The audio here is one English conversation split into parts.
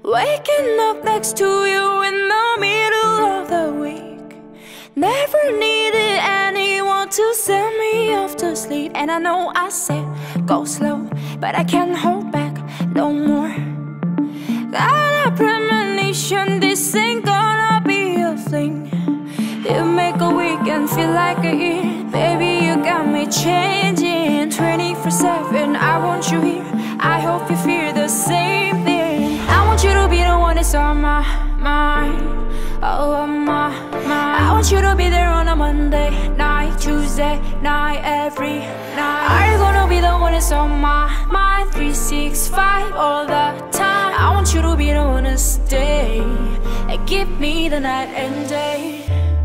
Waking up next to you in the middle of the week. Never needed anyone to send me off to sleep. And I know I said go slow, but I can't hold back no more. Got a premonition this ain't gonna be a fling. You make a weekend feel like a year. Baby, you got me changing 24/7, I want you here. I hope you feel the same thing. I want you to be the one that's on my mind. Oh, on my mind. I want you to be there on a Monday night, Tuesday night, every night. Are you gonna be the one that's on my mind 365 all the time? I want you to be the one to stay and give me the night and day.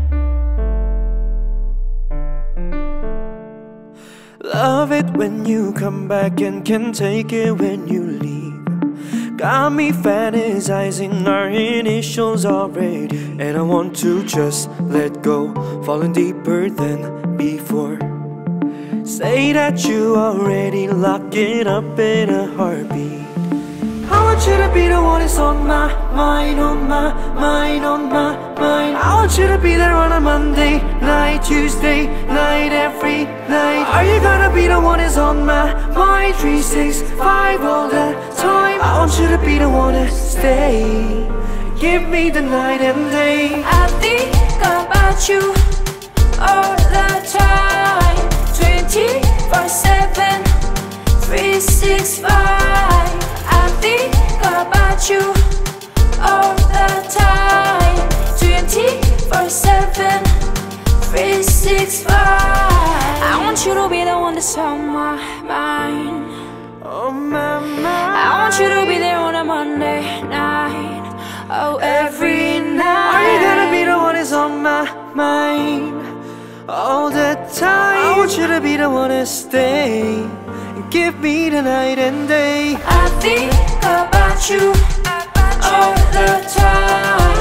Love it when you come back and can take it when you leave. Got me fantasizing our initials already. And I want to just let go, falling deeper than before. Say that you already lock it up in a heartbeat. I want you to be the one that's on my mind, on my mind, on my mind. I want you to be there on a Monday night, Tuesday night, every night. Are you gonna be the one that's on my mind 365 all the time? I want you to be the one to stay, give me the night and day. I think about you all the time, 24/7, 365. I think about you all the time, 24/7, 365. I want you to be the one that's on my mind. On my mind. I want you to be there on a Monday night, oh, every night. Are you gonna be the one that's on my mind all the time? I want you to be the one to stay and give me the night and day. I think about you all the time,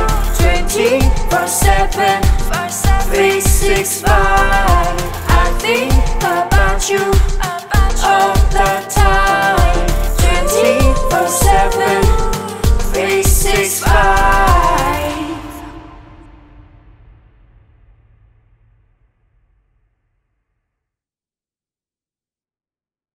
24/7, 365. I think about you